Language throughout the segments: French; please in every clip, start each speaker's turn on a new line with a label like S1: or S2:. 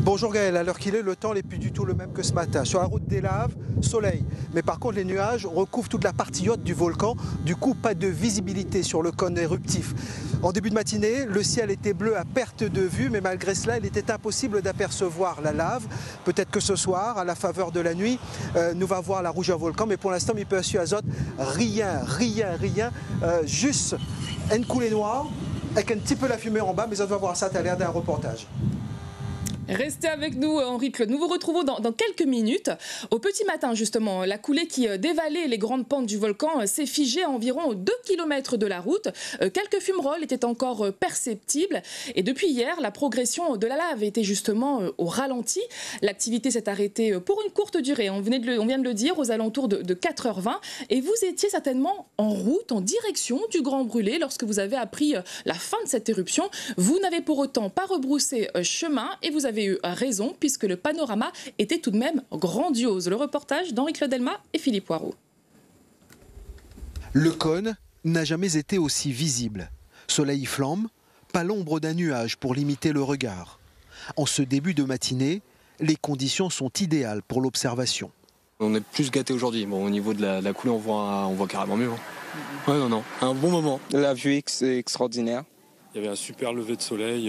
S1: Bonjour Gaël, à l'heure qu'il est, le temps n'est plus du tout le même que ce matin. Sur la route des laves, soleil. Mais par contre, les nuages recouvrent toute la partie haute du volcan. Du coup, pas de visibilité sur le cône éruptif. En début de matinée, le ciel était bleu à perte de vue, mais malgré cela, il était impossible d'apercevoir la lave. Peut-être que ce soir, à la faveur de la nuit, nous va voir la rougeur volcan. Mais pour l'instant, il peut assurer azote, rien. Juste une coulée noire avec un petit peu la fumée en bas, mais on va voir ça à l'air d'un reportage.
S2: Restez avec nous, Henri-Claude. Nous vous retrouvons dans quelques minutes. Au petit matin, justement, la coulée qui dévalait les grandes pentes du volcan s'est figée à environ 2 km de la route. Quelques fumerolles étaient encore perceptibles. Et depuis hier, la progression de la lave était justement au ralenti. L'activité s'est arrêtée pour une courte durée. On vient de le dire, aux alentours de 4h20. Et vous étiez certainement en route, en direction du Grand Brûlé, lorsque vous avez appris la fin de cette éruption. Vous n'avez pour autant pas rebroussé chemin et vous avez eu raison, puisque le panorama était tout de même grandiose. Le reportage d'Henri-Claude Delmas et Philippe Poirot.
S1: Le cône n'a jamais été aussi visible. Soleil flambe, pas l'ombre d'un nuage pour limiter le regard. En ce début de matinée, les conditions sont idéales pour l'observation.
S3: On est plus gâté aujourd'hui. Bon, au niveau de la coulée, on voit carrément mieux. Ouais, non, un bon moment.
S4: La vue est extraordinaire.
S5: Il y avait un super lever de soleil.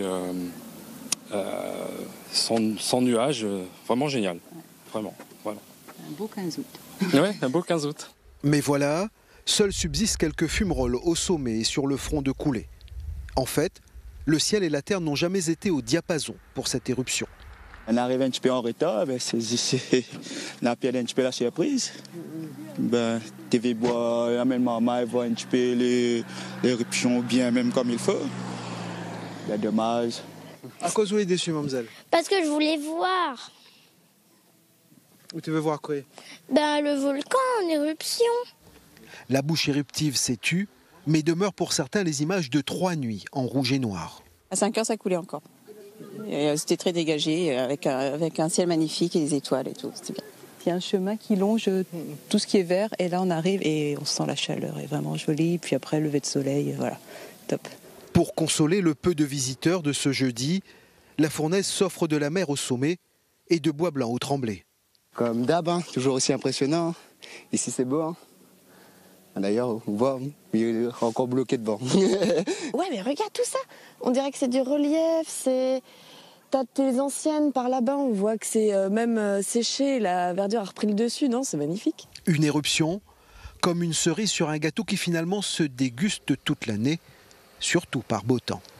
S5: Sans nuages, vraiment génial. Vraiment.
S6: Un beau 15 août.
S5: Ouais, un beau 15 août.
S1: Mais voilà, seuls subsistent quelques fumerolles au sommet et sur le front de coulée. En fait, le ciel et la terre n'ont jamais été au diapason pour cette éruption.
S4: On arrive un petit peu en retard, on a perdu un petit peu la surprise. TV bois, amène-moi voir un petit peu l'éruption bien même comme il faut. Dommage.
S1: À cause où est déçu, mademoiselle?
S7: Parce que je voulais voir.
S1: Où tu veux voir quoi?
S7: Le volcan en éruption.
S1: La bouche éruptive s'est tue, mais demeurent pour certains les images de 3 nuits en rouge et noir.
S6: À 5h, ça coulait encore. C'était très dégagé, avec un ciel magnifique et des étoiles et tout. C'était bien. Il y a un chemin qui longe tout ce qui est vert, et là on arrive et on sent la chaleur, est vraiment joli. Puis après, lever de soleil, voilà, top.
S1: Pour consoler le peu de visiteurs de ce jeudi, la fournaise s'offre de la mer au sommet et de bois blanc au Tremblay.
S4: Comme d'hab, toujours aussi impressionnant. Ici c'est beau. D'ailleurs, on voit, il est encore bloqué devant.
S8: Ouais, mais regarde tout ça. On dirait que c'est du relief, T'as tes anciennes par là-bas, on voit que c'est même séché, la verdure a repris le dessus, non? C'est magnifique.
S1: Une éruption, comme une cerise sur un gâteau qui finalement se déguste toute l'année, surtout par beau temps.